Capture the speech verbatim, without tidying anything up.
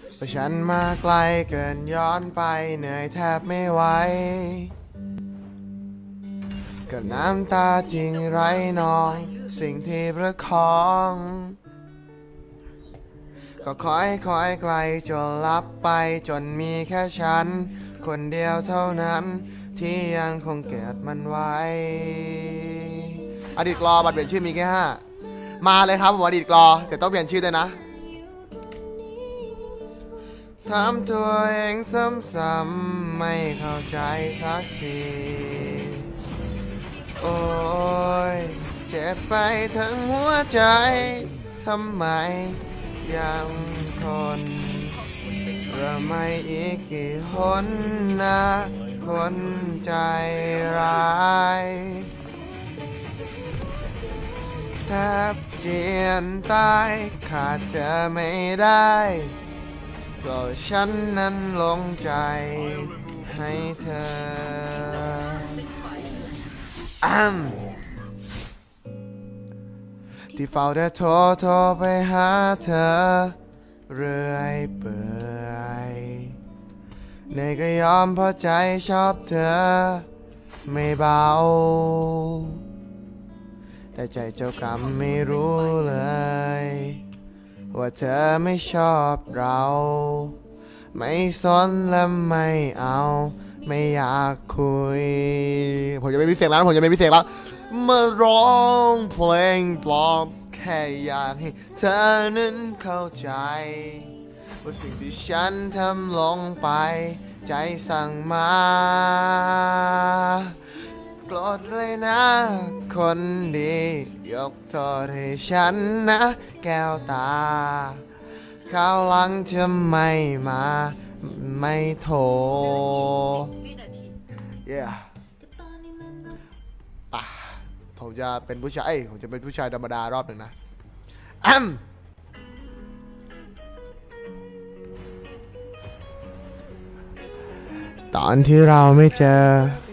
เพราะฉันมาไกลเกินย้อนไปเหนื่อยแทบไม่ไหวกับน้ำตาจริงไร้นองสิ่งที่ประคองก็คอยคอยไกลจนลับไปจนมีแค่ฉันคนเดียวเท่านั้นที่ยังคงเก็บมันไว้อดีตกลอบัตรเปลี่ยนชื่อมีแค่ห้ามาเลยครับผมอดีตกลอแต่ต้องเปลี่ยนชื่อด้วยนะถามตัวเองซ้ำๆไม่เข้าใจสักทีโอ้ยเจ็บไปทั้งหัวใจทำไมยังทนหรือไม่อีกกี่หนนะคนใจร้ายแทบเจียนตายขาดเธอไม่ได้ก็ฉันนั้นลงใจให้เธออ้ำที่เฝ้าแต่โทรโทรไปหาเธอเรื่อยเปื่อยในก็ยอมเพราะใจชอบเธอไม่เบาแต่ใจเจ้ากรรมไม่รู้เลยว่าเธอไม่ชอบเราไม่สนและไม่เอาไม่อยากคุยผมจะไม่มีเสียงแล้วผมจะไม่มีเสียงแล้วมาร้องเพลงปลอบแค่อยากให้เธอนั้นเข้าใจว่าสิ่งที่ฉันทำลงไปใจสั่งมาโกรธเลยนะคนดียกโทษให้ฉันนะแก้วตาคราวหลังจะไม่มาไม่โทร yeah อ่ะผมจะเป็นผู้ชายผมจะเป็นผู้ชายธรรมดารอบหนึ่งนะอ้ำตอนที่เราไม่เจอ